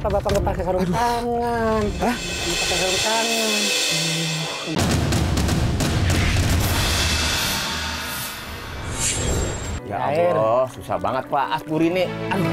Kenapa Bapak nggak pakai sarung tangan? Hah? Nggak pakai sarung tangan. Ya Air. Allah, susah banget Pak Aspuri nih. Aduh.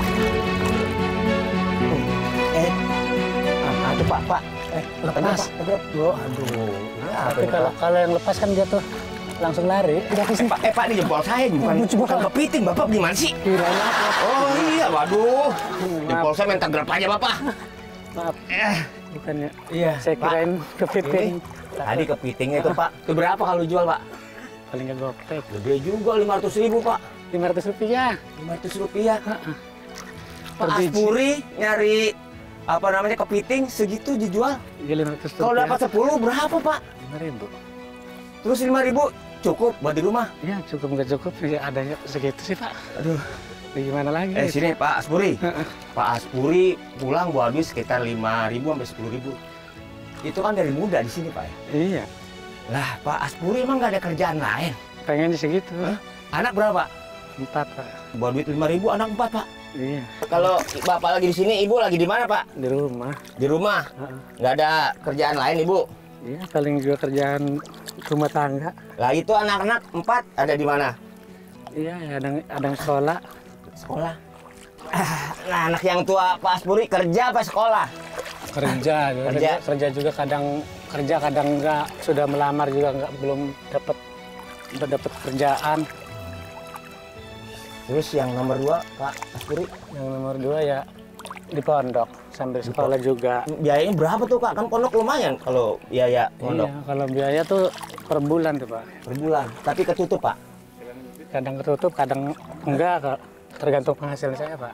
Aduh Pak. Lepas. Bro, aduh. Tapi kalau yang lepas kan dia tuh langsung lari. Pak, ini jempol saya bukan kepiting. Bapak gimana sih? Kiranya apa? Oh iya, waduh. Jempol saya minta grab aja Bapak. Maaf, bukannya. Iya. Saya kirain kepiting. Tadi kepitingnya itu Pak. Itu berapa kalau jual Pak? Paling nggak gopek. Gede juga 500.000 Pak. 500 rupiah. 500 rupiah. Pak Per biji. Aspuri nyari apa namanya kepiting segitu dijual. Iya 500 rupiah. Kalau dapat 10 berapa Pak? 5.000. Terus 5.000 cukup buat di rumah. Ya cukup nggak cukup ya adanya segitu sih Pak. Aduh. Ya, gimana lagi? Sini Pak Aspuri. Pak Aspuri pulang gua habis sekitar 5.000 sampai 10.000. Itu kan dari muda di sini Pak ya. Iya. Lah Pak Aspuri emang nggak ada kerjaan lain? Pengennya segitu. Anak berapa? 4 Pak. Buat duit 5.000 anak 4 Pak. Iya. Kalau Bapak lagi di sini, Ibu lagi di mana Pak? Di rumah. Di rumah. Nggak ada kerjaan lain Ibu? Iya paling juga kerjaan rumah tangga. Lah itu anak-anak 4 ada di mana? Iya ada yang sekolah. Sekolah. Nah anak yang tua Pak Aspuri kerja apa sekolah? Kerja juga kadang kerja kadang enggak, sudah melamar juga enggak, belum dapat kerjaan. Terus yang nomor 2 Pak Aspuri? Yang nomor 2 ya di pondok sambil sekolah juga. Biayanya berapa tuh Kak? Kan pondok lumayan kalau biaya pondok. Iya, kalau biaya tuh per bulan tuh Pak. Per bulan. Tapi ketutup Pak? Kadang ketutup, kadang enggak Kak. Tergantung penghasilan saya Pak.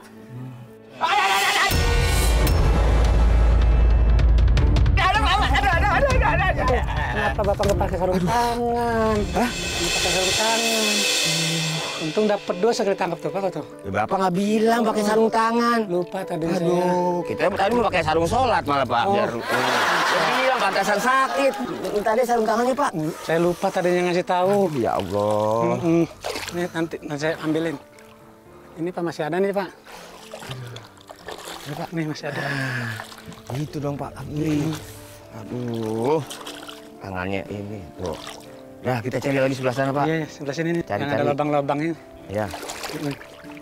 Kenapa Bapak nggak pakai sarung tangan? Hah? Nggak pakai sarung tangan. Untung dapat 2 sekali tangkap tuh Pak tuh. Ya, Bapak nggak bilang pakai sarung tangan. Lupa tadi saya. Aduh, kita tadi mau pakai sarung sholat malah Pak. Biar bilang pantasan sakit. Minta deh sarung tangannya Pak. Saya lupa tadinya ngasih tahu. Ya Allah. Nih nanti saya ambilin. Ini Pak masih ada nih Pak. Ini Pak nih masih ada. Gitu dong Pak. Aduh. Tangannya ini tuh. Nah, kita cari lagi sebelah sana Pak. Iya, sebelah sini nih. Cari, Yang ada lubang-lubangnya. Ya.